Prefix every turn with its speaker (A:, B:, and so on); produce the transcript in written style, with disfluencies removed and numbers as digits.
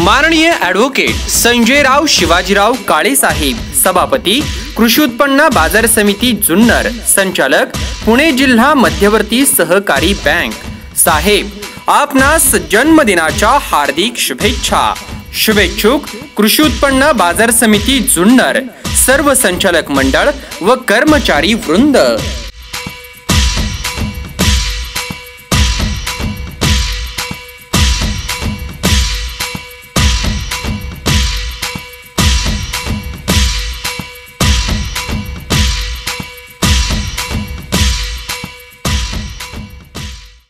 A: माननीय ॲडव्होकेट संजयराव शिवाजीराव काळे साहेब, सभापती कृषी उत्पन्न बाजार समिती जुन्नर, संचालक पुणे जिल्हा मध्यवर्ती सहकारी बँक साहेब, आपणास जन्मदिनाच्या हार्दिक शुभेच्छा। शुभेच्छुक कृषी उत्पन्न बाजार समिती जुन्नर, सर्व संचालक मंडळ व कर्मचारी वृंद।